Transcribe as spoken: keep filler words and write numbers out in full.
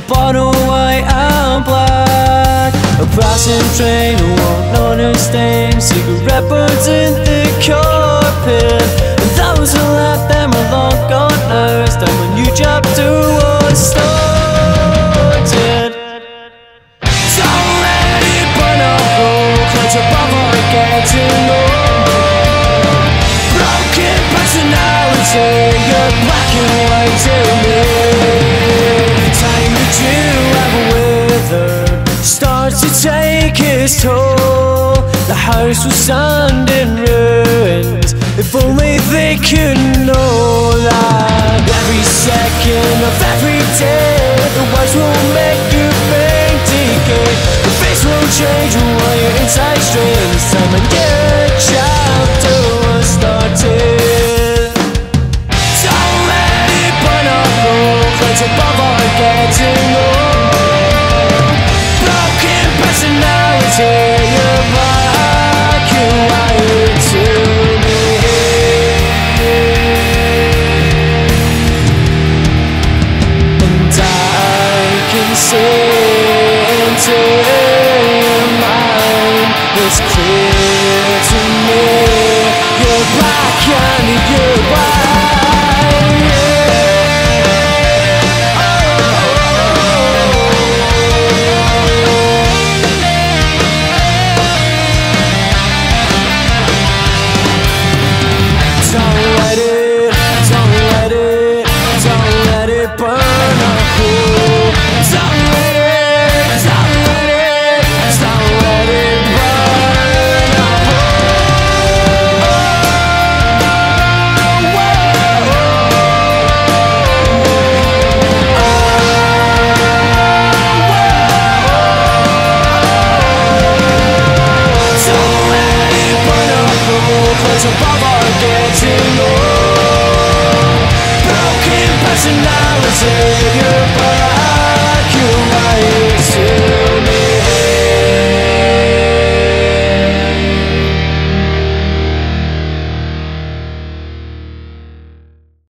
bottle white and black. A passing train who won't understand. Cigarette burns in the carpet, and those who left them are long gone now. It's time a new chapter was started. Don't let it burn a hole, clench above or getting old. Broken personality, you're black and white to me. Time that you have withered starts to take its toll. The house was sand and ruined. If only they could know that every second of every day, the words will make you think decay. The face will change while your inside strain. This time a new chapter was started. Don't let it burn a hole, clench above or getting old. Broken personality, you're black and white to me. And I can see into your mind. It's clear to me, you're black and you're white.